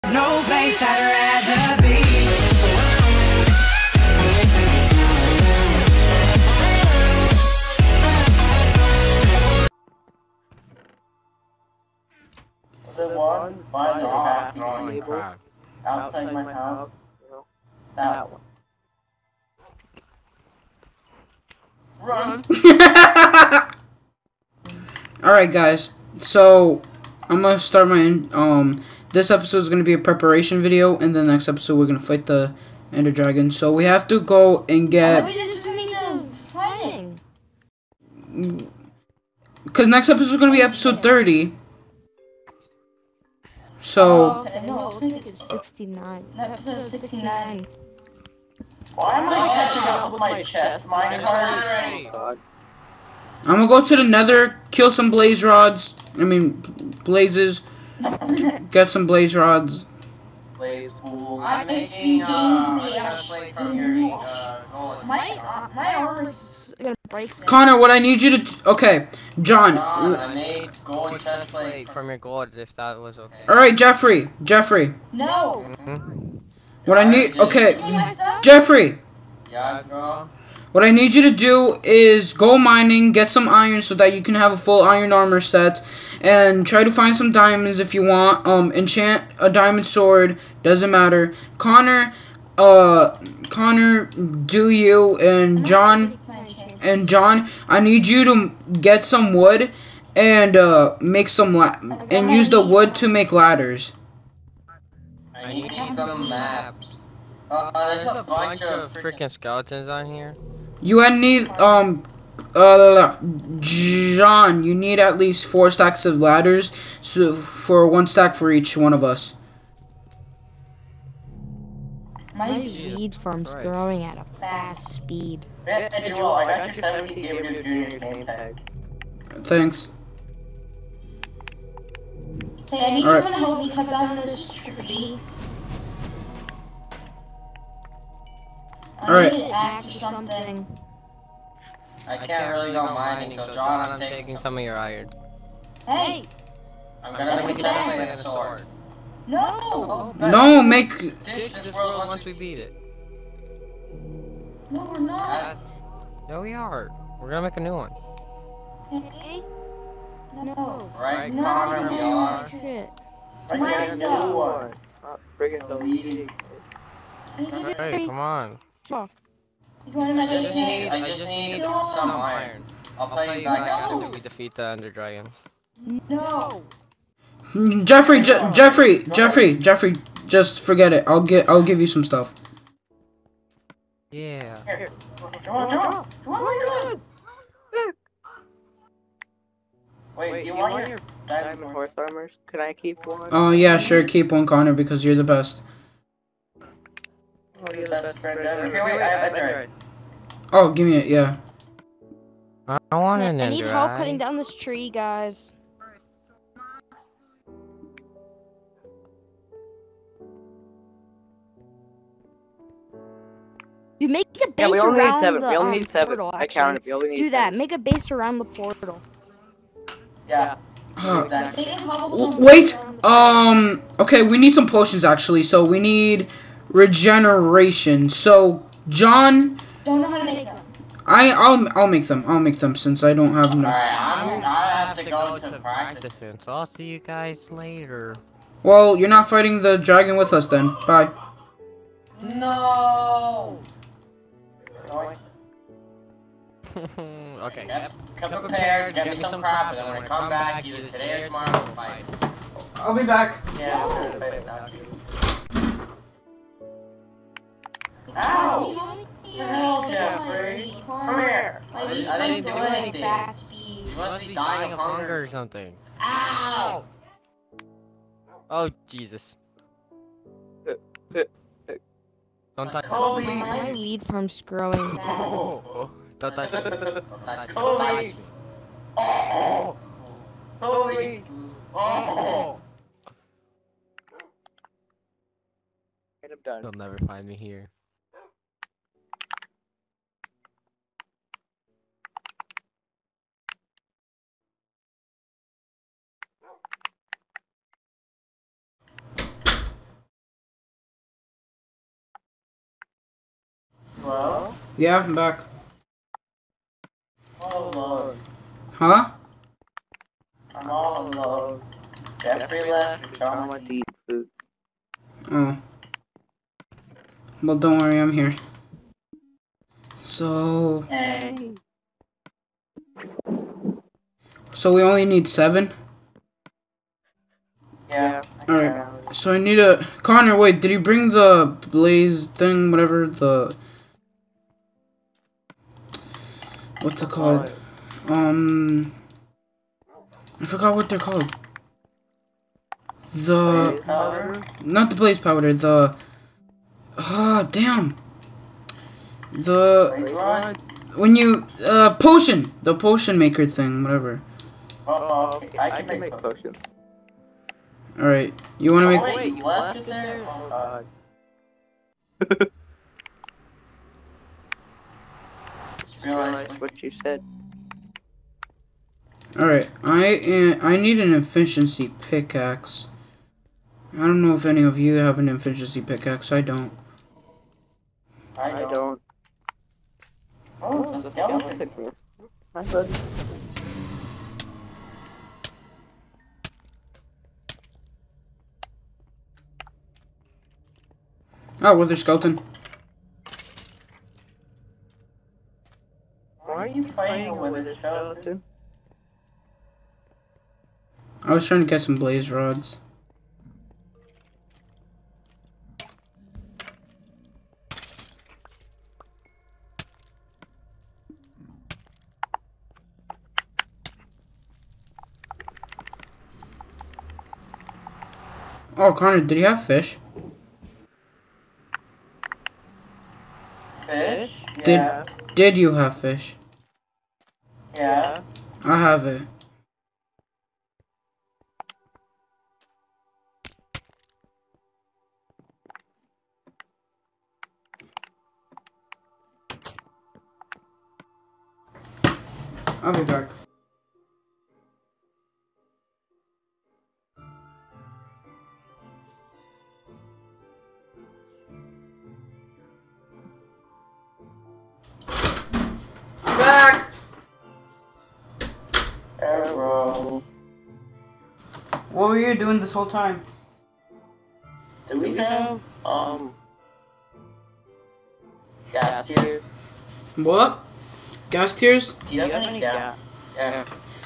No place I'd rather be. The one by the half drawing crab. outside my house. That one. Run! Alright guys, so I'm gonna start my this episode is gonna be a preparation video, and the next episode we're gonna fight the Ender Dragon. So we have to go and get because next episode is gonna be episode 30. So No, I think it's 69. Episode 69. Why am I catching up with my chest? Minecart? I'm gonna go to the Nether, kill some blaze rods. Blazes. Get some blaze rods. Blaze pool. I'm speaking my armor's gonna break. Connor, what I need you to okay, John. I made gold chest plate From your gold, if that was okay. All right, Jeffrey. No! What I need, okay, Jeffrey. Yeah, bro. What I need you to do is go mining, get some iron so that you can have a full iron armor set, and try to find some diamonds if you want. Enchant a diamond sword, doesn't matter. Connor, do you, and John, I need you to get some wood and make some and use the wood to make ladders. I need some maps. There's a bunch of freaking skeletons on here. You need John, you need at least 4 stacks of ladders, so for 1 stack for each one of us. My weed farm's growing at a fast speed. Hey, Joel, I got your 70 Gabriel Jr. name tag. Thanks. Hey, I need Alright. someone to help me cut down this tree. Alright. I need an axe or something. I can't really go mining, so John, I'm taking some of your iron. Hey! I'm gonna make chest plate and a sword. No! No, make Ditch This world once we beat it. No, we're not. No, we are. We're gonna make a new one. Hey? No. Right, No, Connor, we are. shit. My stuff. one. Friggin' deleting. Hey, come on. He's one of my I just need some iron. I'll play you back After after. we defeat the Ender Dragon. No! Jeffrey, Jeffrey, just forget it. I'll give you some stuff. Yeah. Here. Come on, what are you doing? Wait, you want your diamond horse armors? Can I keep one? Oh yeah, sure, keep one, Connor, because you're the best. Oh, you're the best friend ever. Here, wait, I have Ender. Oh, give me it, yeah. I want an I Ender need help eye. cutting down this tree, guys. You make a base Yeah, we only around need 7. the We only need 7. portal, I actually. counted. We only need Do 7. that. Make a base around the portal. Yeah. Uh, Exactly. Wait, okay, we need some potions actually. So we need regeneration. So John, Don't know how to make them. I'll make them. I'll make them since I don't have enough. Alright, I have to go to practice. Soon, so I'll see you guys later. Well, you're not fighting the dragon with us then. Bye. No! Okay. Come prepared, get me some crap, and then when I come back, either today or tomorrow, we'll fight. I'll be back. Yeah, we're gonna fight without you. Ow! Hell, Jeffrey! Come here! I didn't do anything. You must be dying of hunger. or something. Ow! Oh, Jesus. Don't touch Kobe! My weed farm's growing fast. Oh, don't touch me. Don't touch me. Kobe! Oh! Kobe! Oh! I'm done. They'll never find me here. Yeah, I'm back. Oh Lord. Huh? I'm all alone. Jeffrey left. I want to eat food. Oh. Well, don't worry, I'm here. So... Hey. So we only need 7? Yeah. Alright. So I need a... Connor, wait, did you bring the blaze thing, whatever, the... What's it called? I forgot what they're called. The... Not the blaze powder, the... Ah, damn. The... When you... potion! The potion maker thing, whatever. Oh, okay. I can make potions. Alright, you wanna make... Wait, you left it there? Oh god. Just realized What you said. Alright, I need an efficiency pickaxe. I don't know if any of you have an efficiency pickaxe. I don't. I don't. Oh, it's a skeleton. Hi, buddy. Oh, wither skeleton. Why are you fighting a wither skeleton? I was trying to get some blaze rods. Oh, Connor, did you have fish? Fish? Did you have fish? Yeah. I have it. I'll be back. I'm back! Arrow. What were you doing this whole time? Do we have, gas here? What? Gas tiers? Do you have any gas? Yeah.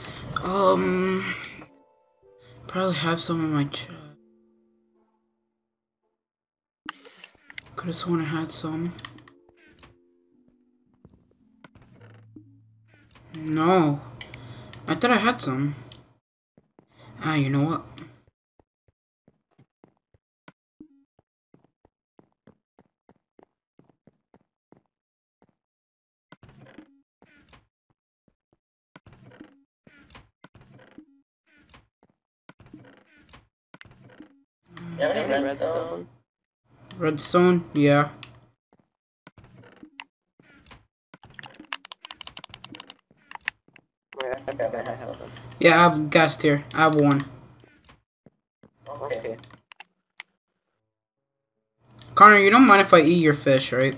Probably have some in my chest. Could've sworn I had some. No. I thought I had some. Ah, you know what? You have any redstone? Redstone? Yeah. Yeah, I have gas tier. I have 1. Okay. Connor, you don't mind if I eat your fish, right?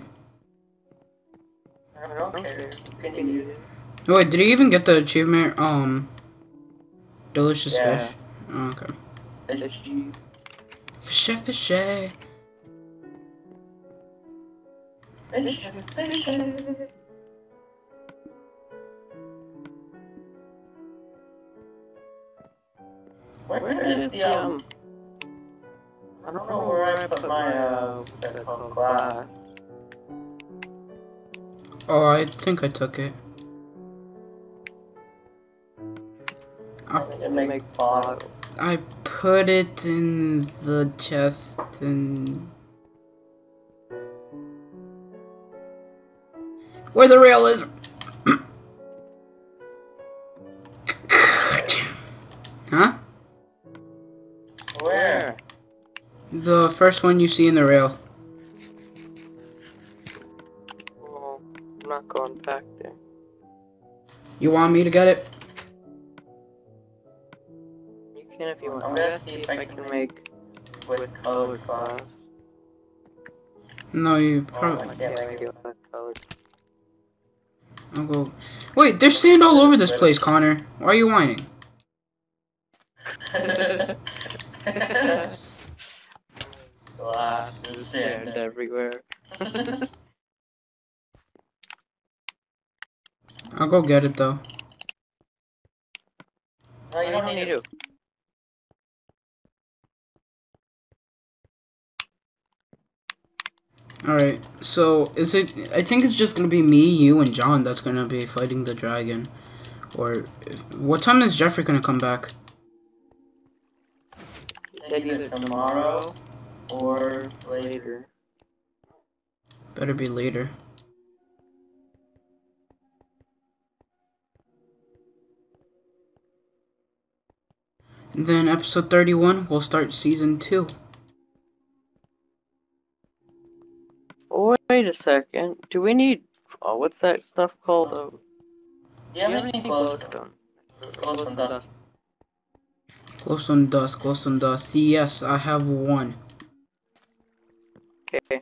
I don't care. Can you use it? Oh, wait, did he even get the achievement? Delicious Yeah. fish. Oh, okay. Fishy. Fishy, fishy. Fishy. Where is the, I don't know where I put my, glass. Oh, I think I took it. I need to make bottles. I put it in the chest and... Where the rail is! Huh? Where? The first one you see in the rail. Oh, I'm not going back there. You want me to get it? You can if you want. I'm gonna see if I can make with colored glass. No, you Oh, probably... I can't make it. Colored. I'll go. Wait, there's sand all over this place, Connor. Why are you whining? Wow, there's Sand sand. everywhere. I'll go get it though. No, you don't need to. Alright, so is it? I think it's just gonna be me, you, and John that's gonna be fighting the dragon. Or what time is Jeffrey gonna come back? Either tomorrow or later. Better be later. And then episode 31, we'll start season 2. Oh, wait a second. Do we need... Oh, what's that stuff called? Do you have any glowstone? Glowstone dust. Glowstone dust. Yes, I have one. Okay.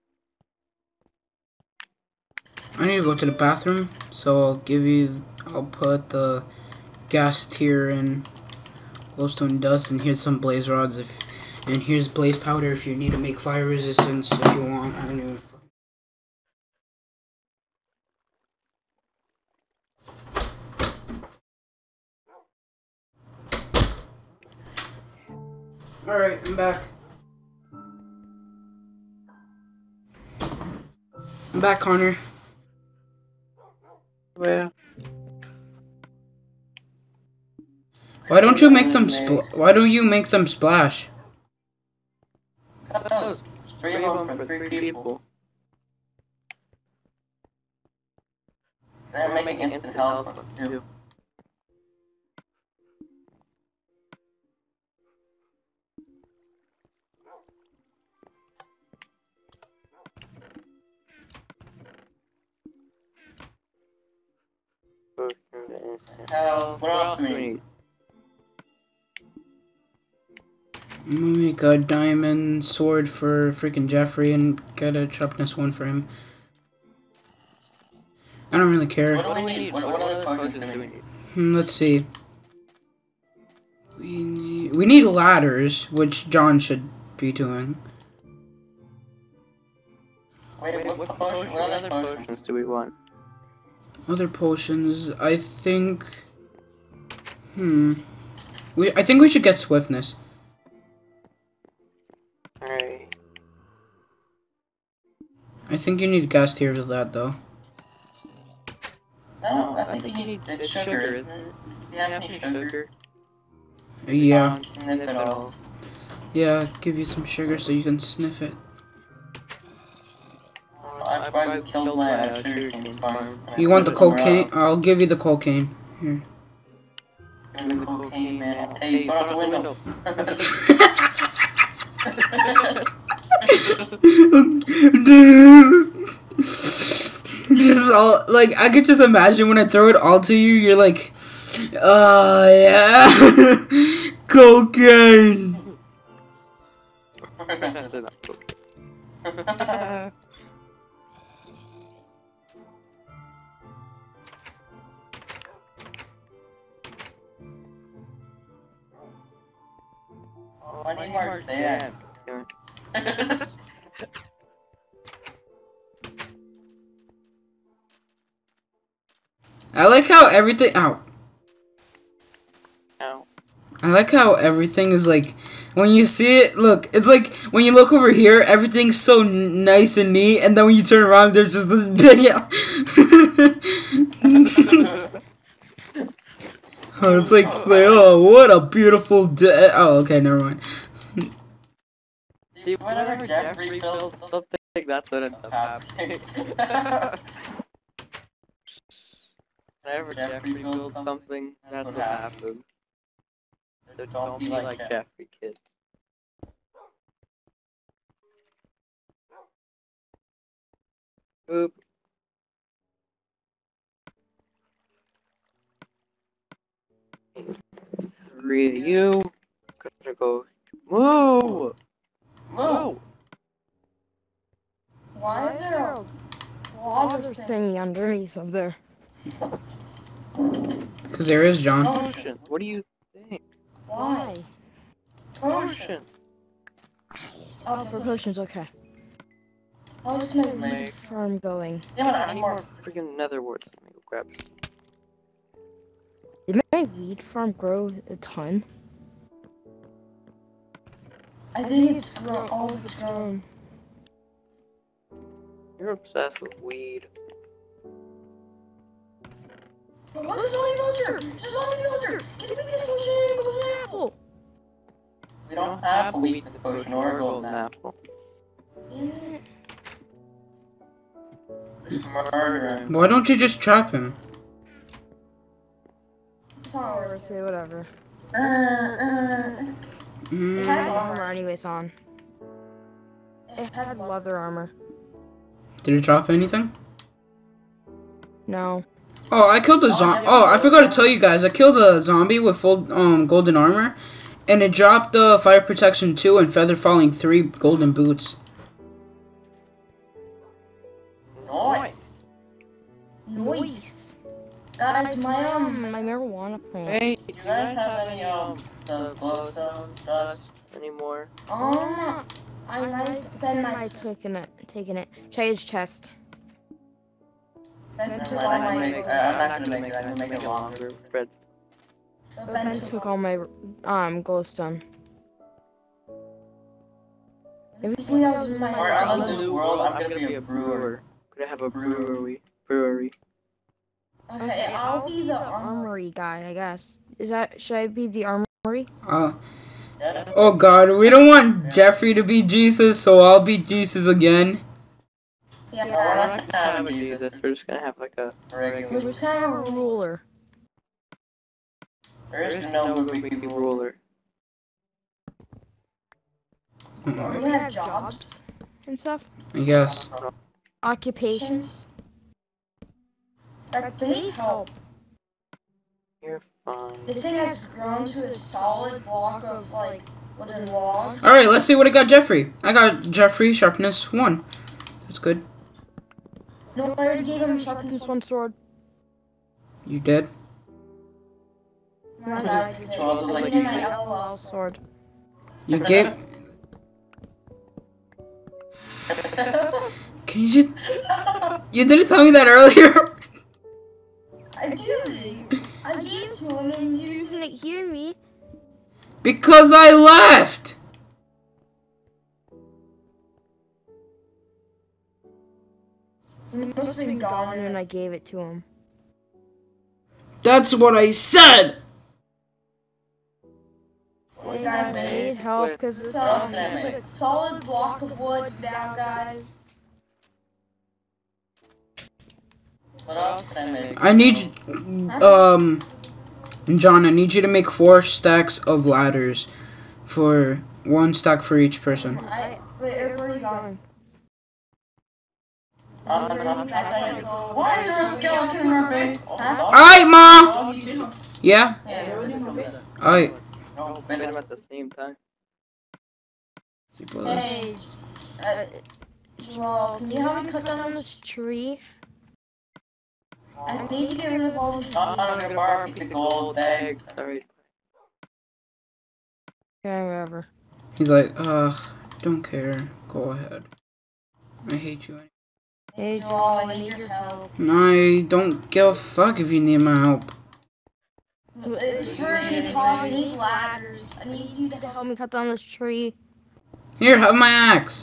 I need to go to the bathroom, so I'll put the gas tier in glowstone dust, and here's some blaze rods and here's blaze powder if you need to make fire resistance if you want. I don't know. Alright, I'm back. I'm back, Connor. Where? Why don't you make them splash? That was 3 of them for 3 people. They're making instant health too. What else do we need? I'm gonna make a diamond sword for freaking Jeffrey and get a sharpness 1 for him. I don't really care. What do we need? What other potions do we need? Let's see. We need ladders, which John should be doing. Wait, what other potions Do we want? Other potions, I think. I think we should get swiftness. Alright. I think you need gas tier for that though. No, I think you need sugar, isn't it? Do you have any sugar? Yeah. Sniff it all. Yeah, give you some sugar so you can sniff it. I probably killed my sugarcane farm. You want the cocaine? I'll give you the cocaine. Here. Give me the cocaine, man. Hey, throw out the window. Just all, like, I could just imagine when I throw it all to you, you're like, yeah, cocaine. I need more sand. I like how everything. Ow. Ow. I like how everything is like, when you see it, look, it's like, when you look over here, everything's so nice and neat, and then when you turn around, there's just this big, oh, it's like, oh, what a beautiful day. Oh, okay, never mind. See, whenever Jeffrey builds Something like that's what ends up happening. Whenever Jeffrey builds something, that's what happens. So don't be like Jeffrey, kids. Oop. Three of you. Gonna go. Whoa! Whoa! Why is there a water thing underneath of there? Because there is John. Potion. What do you think? Why? Potion. Oh, for potions, okay. I'll just make Make. Farm going. I need more freaking nether warts. Let me go grab some. Did my weed farm grow a ton? I think it's grown. All of it's grown. You're obsessed with weed. What's a zombie villager? It's a zombie villager! Get me this potion! Golden apple! We don't have a weakness potion or a golden apple. Murder him. Why don't you just trap him? It's not worth Let's say whatever. it. It had Mm, armor anyways on. It had leather armor. did it drop anything? No. Oh, I killed a zombie. Oh, I forgot to tell you guys. I killed a zombie with full golden armor, and it dropped fire protection 2 and feather falling 3 golden boots. Nice. Nice. Guys, My marijuana plant. Hey, do you guys have any the glowstone dust anymore? I might spend my I taking it. Check his chest. Ben took all my. I'm not gonna make it. I'm gonna make it longer. Bread. Ben took all my glowstone. Everything that was in my. Or on the new world, I'm gonna be a brewer. Gonna have a brewery. Okay, I'll be the Armory guy, I guess. Should I be the armory? Oh God, we don't want Jeffrey to be Jesus, so I'll be Jesus again. Yeah, We're not gonna have a Jesus. We're just gonna have like a regular. We're just gonna have a ruler. There There's no big ruler. We have jobs. And stuff. I guess. Occupations. That need help. You're fine. This thing has grown to a solid block of like wooden logs. All right, let's see what I got. Jeffrey. I got Jeffrey sharpness 1. That's good. No, I already gave him sharpness One sword. You did. LOL. Sword. You gave. Can you just? You didn't tell me that earlier. I did. I gave it to him and You didn't hear me. Because I left. you must have been gone. And I gave it to him. That's what I said. Hey guys, I need help because this is a solid block of wood now, guys. What else can I make? I need John, I need you to make 4 stacks of ladders, for 1 stack for each person. Wait, where are you going? Why is there a skeleton in our base? Huh? Alright, Mom. Yeah. Alright. No, beat them at the same time. Hey, Joel, can you help me cut down this? Tree. I need to get rid of all these. I'm gonna borrow a piece of gold eggs. Sorry. Yeah, whatever. He's like, don't care. Go ahead. I hate you. Hey, Joel, I need your help. I don't give a fuck if you need my help. It's turning cause I need ladders. I need you to help. help me cut down this tree. Here, have my axe.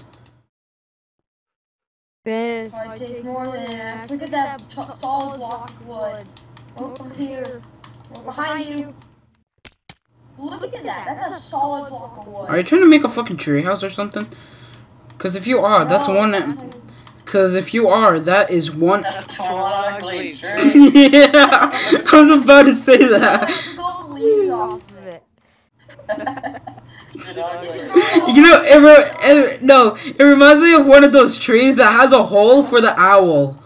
Bitch. I take more than an axe. Look at that solid block of wood. Over here. We're behind you. Look at that. That's a solid block of wood. Are you trying to make a fucking treehouse or something? Cause if you are, that's one. Cause if you are, that is one. That's one ugly tree. Yeah, I was about to say that. Took all the leaves off of it. You know, it reminds me of one of those trees that has a hole for the owl.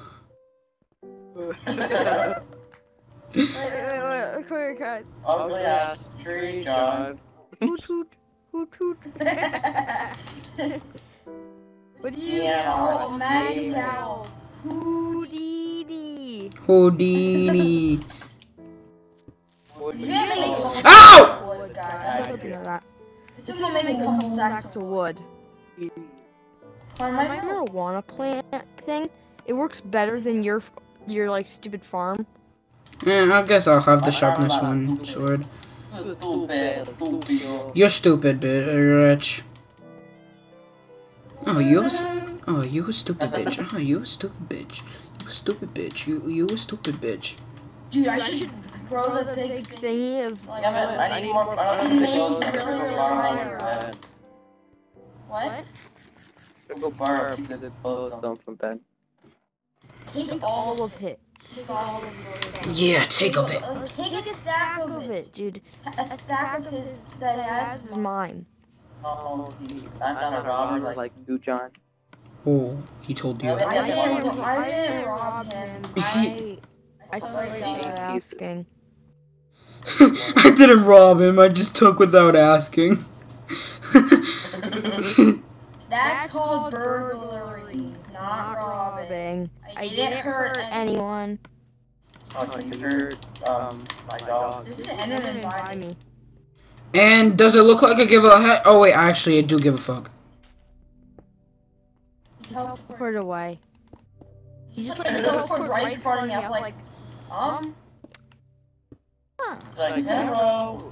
Wait, come here, guys. Ugly ass tree, John. Hoot hoot. Hoot hoot. What do you Oh, magic owl. Houdini. Houdini. He's gonna make a couple Ow! wood, I guys. hope you know that. This is gonna make a couple stacks Stacks of of wood. wood. My My marijuana plant thing, it works better than your like stupid farm. I guess I'll have the sharpness one sword. You're stupid, bitch. Oh, you a stupid bitch. Oh, you a stupid bitch. You a stupid bitch. You a stupid bitch. Dude, I should grow the big thing. Thingy of Like, Yeah, man, I need more. I And don't then know you if really rely on what? go bar up to the stone from Ben. Take all of it. Take all of it. Yeah, take of it. Take a stack of it. Dude. A stack of his that he As has. is mine. Oh, I'm not a robber like you, John. Oh, he told you. I didn't rob him. I took without asking. I didn't rob him. I just took without asking. That's called burglary, not robbing. I didn't hurt anyone. Oh, you heard, my dog. There's an enderman by me. And does it look like I give a heck? Oh wait, actually, I do give a fuck. Put it away. He's just like teleported right in front of me. I was like, Like, hello.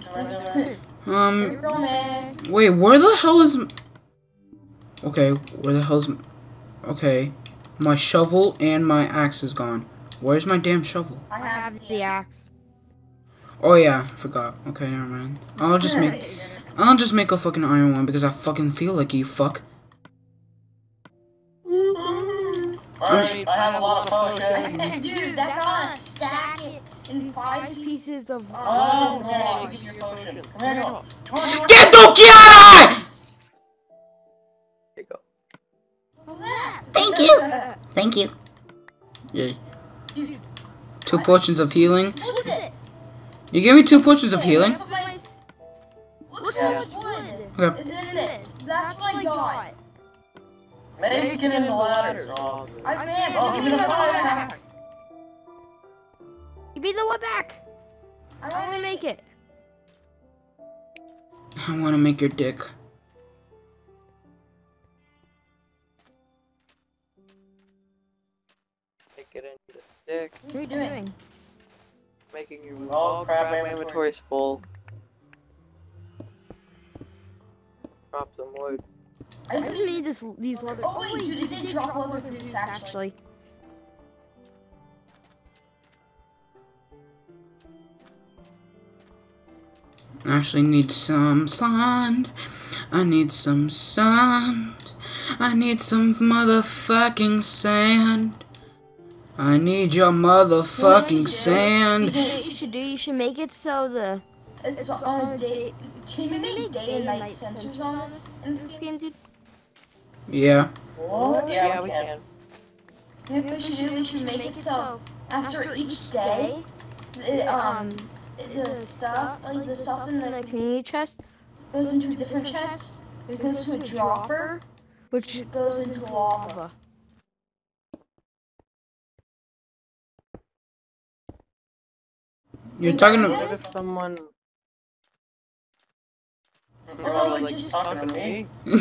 Girl, man. Wait, where the hell is? Okay, where the hell's? Okay, my shovel and my axe is gone. Where's my damn shovel? I have The axe. Oh yeah, I forgot. Okay, never mind. I'll just make a fucking iron one because I fucking feel like you fuck. Alright, I have a lot of potions. Dude, that got stack it in 5 pieces. Pieces of. Oh, yeah, give me your potion. Come here, go. Come on, Get the Kiara! There you go. Thank you. Thank you. Yay. Dude, 2 potions of healing. look at this. You gave me 2 potions of healing. Look how much wood Okay. is in this. That's what I got. Make it in the ladder. Oh, I man, oh, give me the fire. Give me the one back. I I want don't to make it. I want to make your dick. Make it into the stick. What are you doing? Making you. Oh crap, my inventory's full. Drop some wood. I just need these leather. Oh wait, dude, it did drop leather boots actually. I actually need some sand. I need some sand. I need some motherfucking sand. I need your motherfucking sand. You should make it so the It's on a day. Can we make day and night sensors on this in this this game? game, dude. Yeah. What? Yeah, we can. You know what we should do? We should make it so after each day, the stuff, like the stuff in The the community chest, goes into a different chest. It goes to a dropper, which goes into lava. You're talking What about. if someone. Or like Like just talking to me? I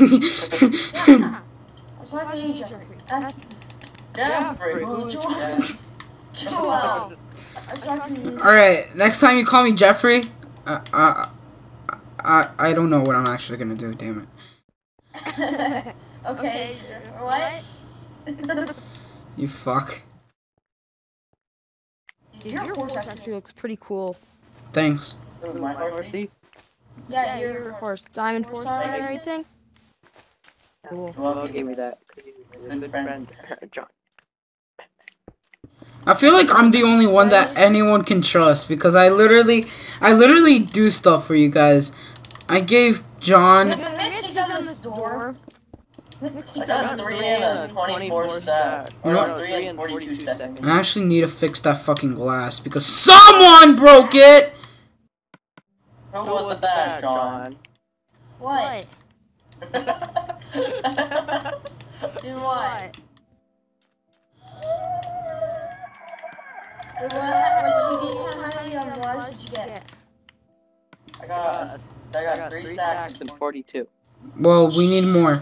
was talking to you, Jeffrey. Jeffrey, who's Jeffrey? Joel. I was talking to you. Alright, next time you call me Jeffrey, I don't know what I'm actually gonna do, damn it. Okay, what? You fuck. Your horse actually looks pretty cool. Thanks. My horsey? Yeah, Your your horse, diamond horse and Sorry. everything. Cool. Who else gave me that? Good friend, John. I feel like I'm the only one that anyone can trust because I literally do stuff for you guys. I gave John. I'm gonna take down this door. I got 3 and a 24 stack. You know Or what? 3 and 42 stack. I actually need to fix that fucking glass because someone broke it! Who was that, John? What? Do what? What did you get? How many waters did you get? I got 3 stacks and 42. Well, we need more.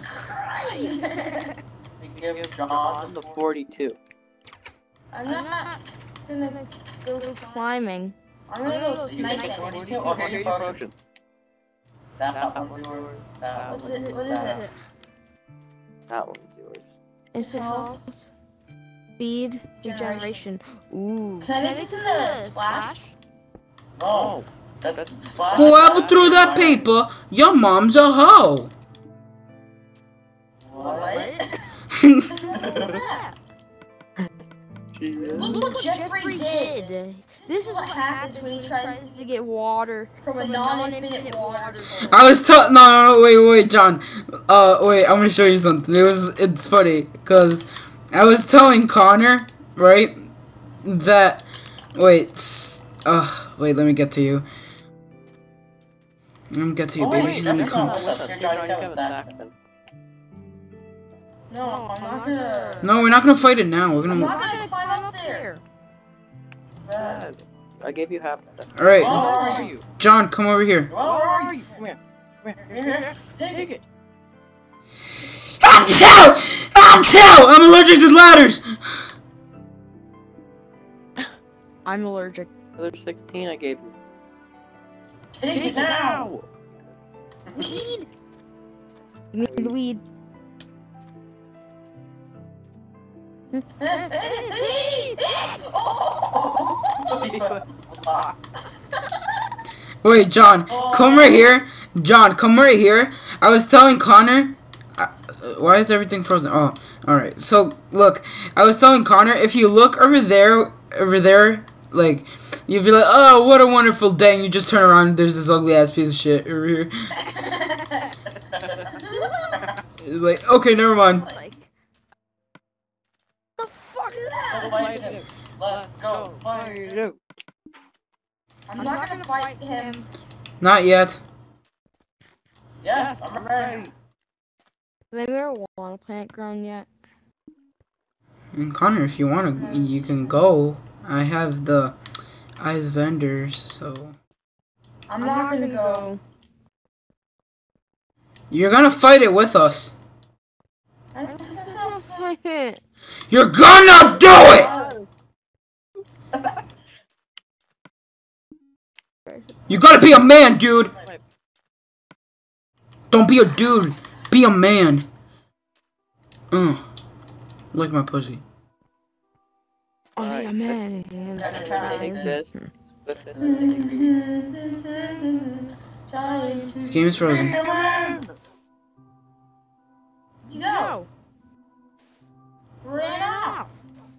We give John the 42. I'm not gonna go Climbing. I'm gonna go sniping. Oh, here you potion. That one's yours. That What one's is it? That one's yours. It's a health, speed, regeneration. Ooh. Can I make this in the splash? No. That's Whoever threw that paper, your mom's a hoe. What? Look what what Jeffrey did. This is what happens when he tries to get water From a non-infinite water source. I was no, wait, John. Wait, I'm gonna show you something. It's funny, cause I was telling Connor, right, that, wait, let me get to you. Let me get to you, baby. Let me come. No, I'm not gonna. No, we're not gonna fight it now. We're I'm gonna. not gonna climb up there. I gave you half of that. All right, Where are you? John, come over here. Where are you? Come here. Come here. Take it. Axel! I'm allergic to ladders. I'm allergic. Another 16 I gave you. Take it now! Weed! You mean the weed? Wait, John, come right here. John, come right here. I was telling Connor. Why is everything frozen? Oh, alright. So, look. I was telling Connor, if you look over there, like, you'd be like, oh, what a wonderful day. And you just turn around and there's this ugly ass piece of shit over here. It's like, okay, never mind. Like, the fuck is that? Let's go. Fire. I'm not gonna fight him. Not yet. Yes, I'm ready. Is the marijuana plant grown yet? And Connor, if you want to, you can go. I have the ice vendors, so. I'm not gonna go. You're gonna fight it with us. Go. You're gonna do it! You gotta be a man, dude! Don't be a dude, be a man. Like my pussy. Only a man. Take this. The game is frozen. You go. Ran out.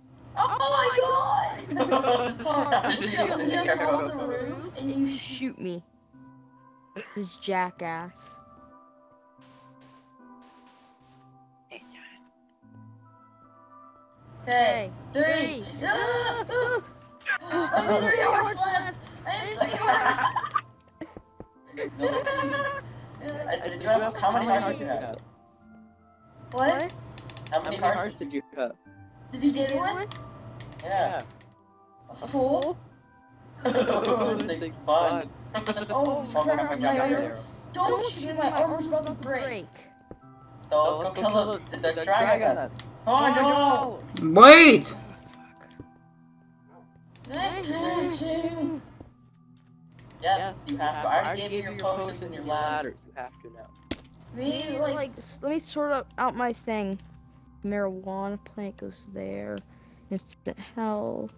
Oh my god! You go on the roof and you Shoot me. This jackass. Okay, 3. I have 3 hours left. I have 3 hours. How many hearts did you have? What? How many hearts did you have? To begin with? Yeah. A full? It's fun. Oh, crap, my armor. Don't shoot me, my armor's about to break. So let's go kill the dragon. Oh no! Wait! Yeah, you have to. I already gave you your potions and your ladders. You have to now. Really, Like, let me sort out my thing. Marijuana plant goes there. Instant health.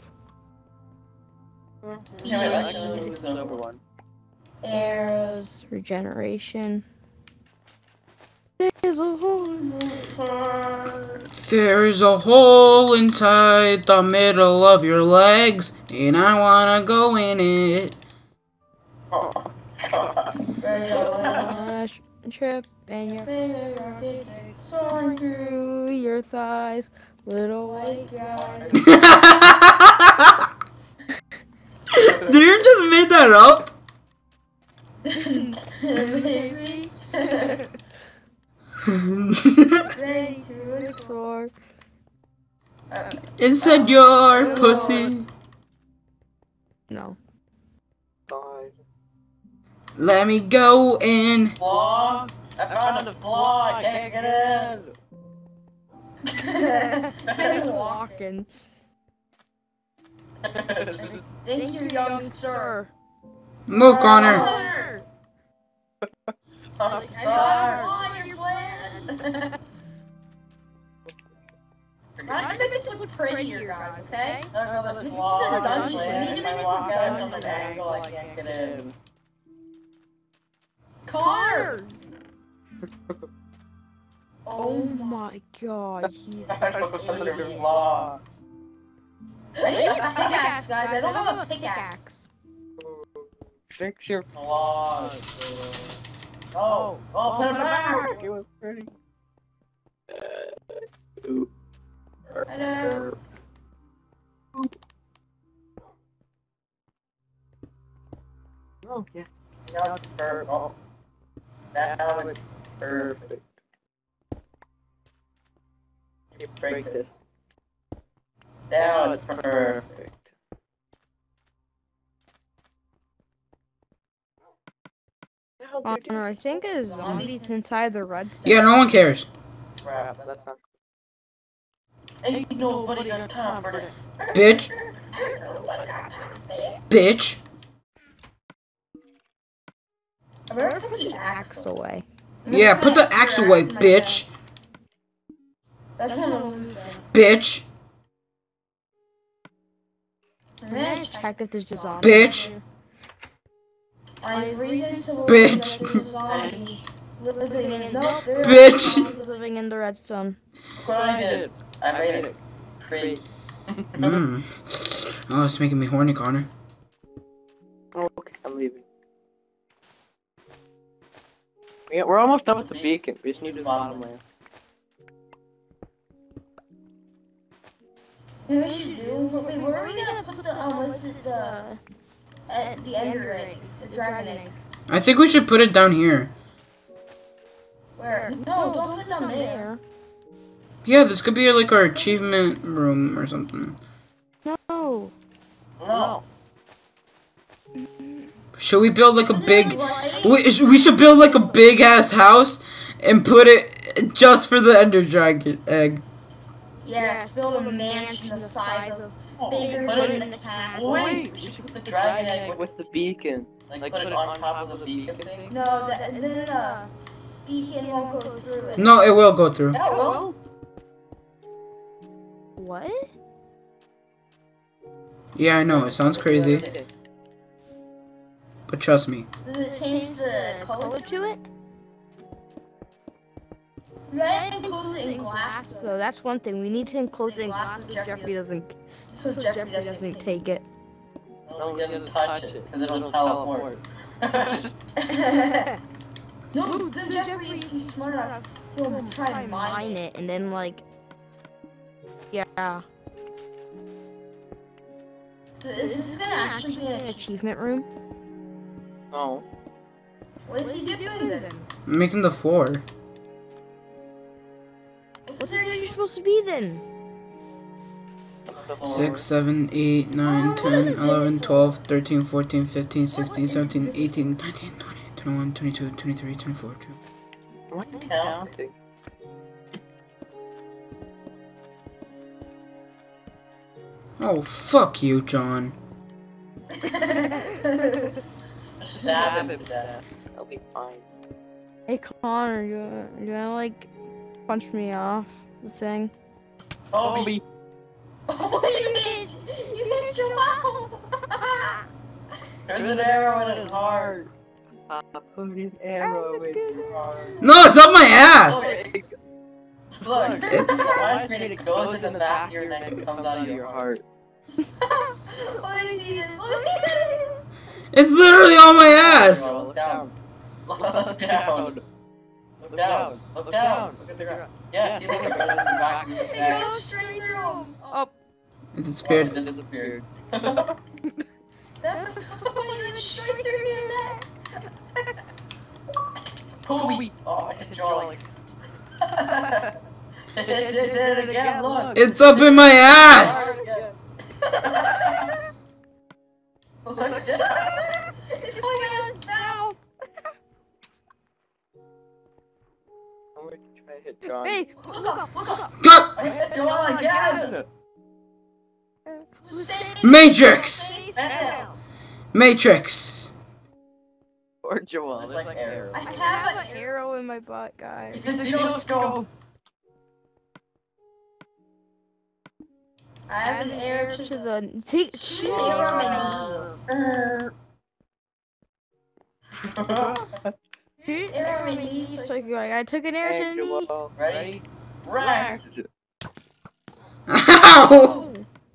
It's number 1. arrows. Regeneration. There's a hole. There's a hole inside the middle of your legs, and I wanna go in it. Trip and your soaring through your thighs, little white guys. Did you just make that up? Maybe. Ready to explore. Inside your pussy. No. God. Let me go in. Flaw? I found a flaw. I can't get in. He's walking. Thank you, young sir. Move, Connor. Connor. I'm I sorry. got your plan. I'm trying to make this look prettier, guys, okay? I know that's This is flaw. a dungeon. We need to If make I this walk a out dungeon. from an angle, I can't get in. Connor! Oh my god, he's I don't know your flaw. I need a pickaxe, guys. I don't have a pickaxe. Fix your flaws. Oh, put it back. It was pretty. Hello. Oh, yes. Now it's perfect. Oh. Now it's perfect. You break this. Now it's perfect. Connor, I think a zombie's inside the redstone. Yeah, no one cares. Crap, that's not. Ain't nobody got time for that. Bitch. Bitch. I'm gonna put the axe Axe away. Yeah, put the axe away, bitch. That's one of those things. Bitch. I'm gonna Check if there's a zombie. Bitch. I have reasons to believe Bitch. that there's a zombie living in. Nope, there Bitch. Zombies living in the redstone. Look what I did. I made it. Great. Mmm. Oh, it's making me horny, Connor. Okay, I'm leaving. Yeah, we're almost done with the beacon. We just need the bottom layer. You know what we should do? Wait, where are we gonna put the, what's it, the ender egg? The dragon egg? I think we should put it down here. Where? No, don't put it down there. Yeah, this could be like our achievement room or something. No. No. Should we build like a big... Right? We should build like a big ass house and put it just for the ender dragon egg. Yes, build a mansion the size of bigger Put than it the castle. Wait, we should put the dragon egg with the beacon. Like put it on top of the beacon thing? No, then the beacon won't go through it. No, it will go through. Yeah, well. What? Yeah, I know, it sounds crazy. But trust me. Does it change the color? To it? We gotta enclose it in glass. So that's one thing. We need to enclose it in glass so Jeffrey doesn't. So So Jeffrey doesn't take it. Don't get to touch it, because it'll teleport. No, then Jeffrey, if he's smart enough, he'll try and mine Mine it. it and then like. Yeah. So is this gonna actually be an An achievement room. No. What is he doing then? I'm making the floor. What's What are you supposed to be then? 6, 7, 8, 9, 10, 11, 12, 13, 14, 15, 16, 17, 18, 19, 20, 21, 22, 23, 24, 25. What are you counting? Oh, fuck you, John. Stab him to death. That'll be fine. Hey Connor, you wanna like punch me off the thing? Toby! Oh, you hit your mouth! There's an arrow in his heart! I put an arrow in your heart. No, it's up my ass! Look, it reminds me it goes in the back of your neck and comes out of your heart. Let me see this. Look at this. It's literally on my ass! Look down. Look down. Look down. Look down. Look at the ground. Yeah, see, look, it goes in the back of your It neck. goes straight through him. Oh, It disappeared. It disappeared. That's it went straight through your neck. Toby! Oh, I hit the jaw like... It did it again, look! It's up in my ass! Look, It's going out his mouth. I'm gonna try to hit John. Hey, Look up, look up. Cut! I hit John again. Matrix! Face down. Matrix. Or Joel. It's like arrow. I I have have an an arrow in my butt, guys. Xenoscope. I have an arrow To the take shoot it from shoot arrow arrow in in the the knee, knee. so So I took an arrow to Hey, the knee. Joel. Ready? Rack. Ow!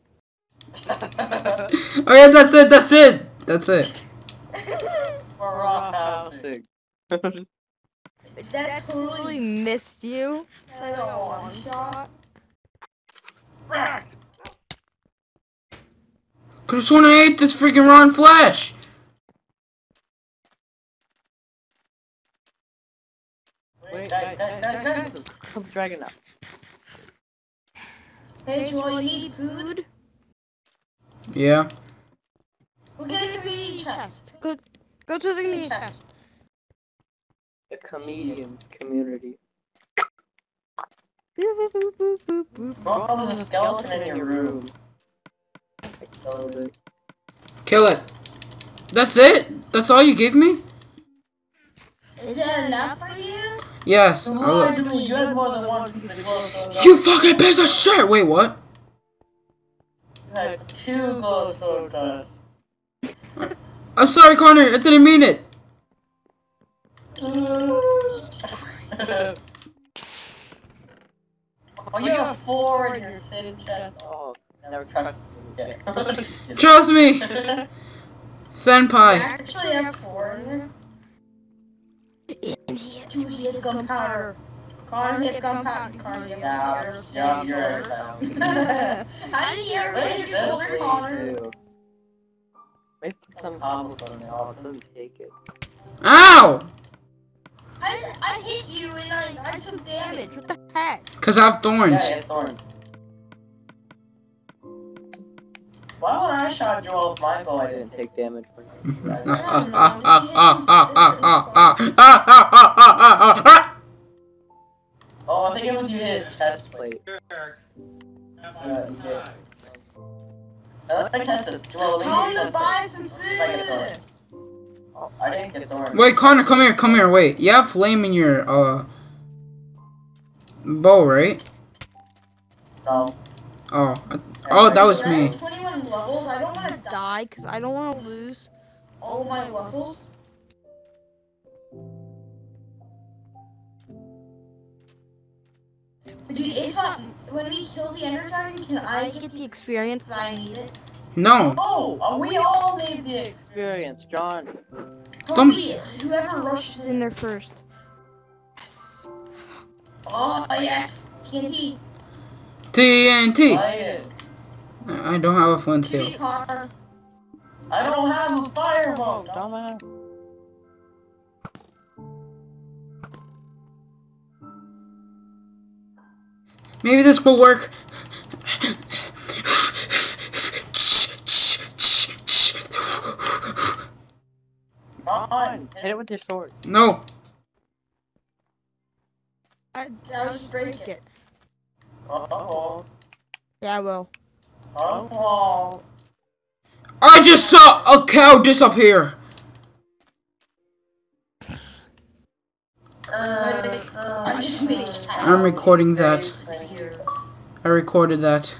Okay, that's it, that's it! That's it. Roughhousing. That Totally totally missed you. like a one shot. Rack. Could've sworn I ate this freaking rotten flesh! Wait, guys. Come dragon up. Hey Joel, you need food? Yeah. We'll get a community chest. Go to the community chest. The comedian community. Boop, boop, boop, boop, boop, boop. Oh, there's a skeleton in your room. I killed it. Kill it. That's it? That's all you gave me? Is that enough for you? Yes. You had more than one piece of glowstone. You fucking piece of shit! Wait, what? You had 2 glowstone dust. I'm sorry, Connor. I didn't mean it. Oh, you have 4 in your sin chest. Oh, never trust me. Trust me. Senpai. Actually, I have 4 in there. Dude, he has gunpowder. Connor gets gunpowder. Connor, you have arrows. Yeah, you're arrows. How did you get your shoulder, Connor? Maybe put some cobblestone in. Oh, it doesn't take it. Ow! I hit you and I took damage. What the heck? Cause I have thorns. Yeah, it's thorns. Why when I shot Joel with my bow, I didn't Take damage from it. Oh, I think it was you hit his chest plate. Plate. You did. Let's test this. Joel, tell him to buy some food. Oh, I didn't get thorns. Wait, Connor, come here, wait. You have flame in your, bow, right? No. Oh, that was me. 21 levels. I don't want to Die, because I don't want to lose. all my levels. Dude, when we kill the Ender Dragon, can I Get the experience. because I need it? No. Oh, we all need the Experience, John. Don't- Whoever rushes Who's in there first? Yes. Oh, yes. TNT. TNT. Light it. I don't have a flint steel. Connor. I don't have a fireball. Dumbass. Maybe this will work. Come on, hit it with your sword. No. That was break it. Uh-oh. Yeah, I will. Uh-oh. I just saw a cow disappear. I just made a I'm recording that. I recorded that.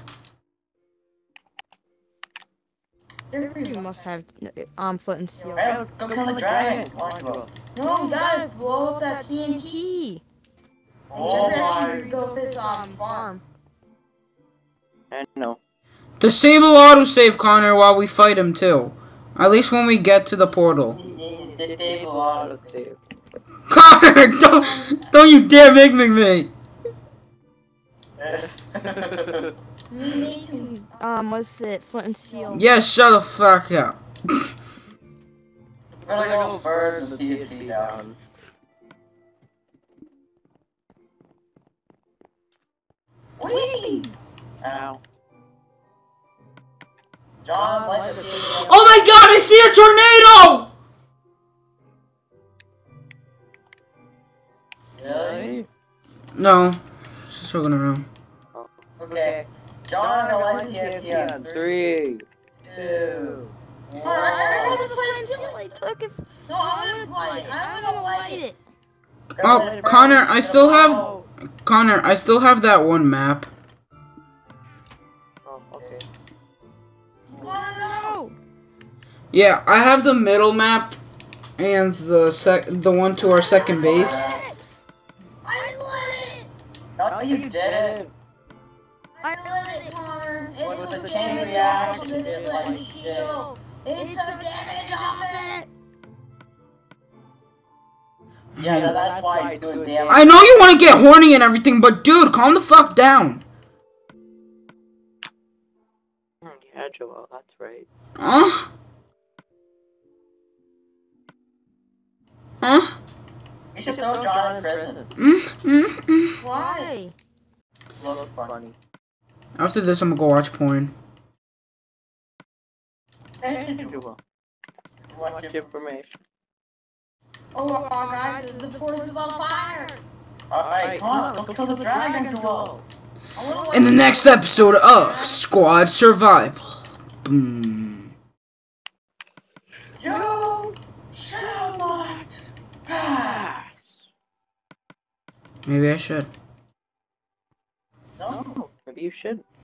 You must have foot and steel. Hey, let's go kill the dragon. No, we gotta blow up that TNT. T. Oh my. Go this farm. I know. Disable autosave, Connor, while we fight him too. At least when we get to the portal. Connor, don't you dare make me mate. What's it? Flint and steel. Yes, shut the fuck up. We're gonna go burn the TNT down. Whee! Ow. John, light the TNT. Oh my god, I see a tornado! Really? No, just joking around. Okay. John, I'm gonna light the TNT on 3, 2, 1. No, I'm gonna light it. I'm gonna light it. Oh, Connor, I still have that one map. oh, okay. No. Yeah, I have the middle map and the one to our second base. I lit it. No, you didn't. I lit it, Connor. It's a chain reaction. This lit steel. It took damage off it. Yeah, that's why it's doing damage. I know you want to get horny and everything, but dude, calm the fuck down. Yeah, Joel, that's right. Huh? Huh? You should throw John in prison. Why? Looks funny. After this, I'm gonna go watch porn. Joel, much information. Oh, guys, the forest is on fire. Alright, come on, let's kill the dragon, Joel. In the next episode of Squad Survival. Boom. You shall not pass. Maybe I should. No. Maybe you should.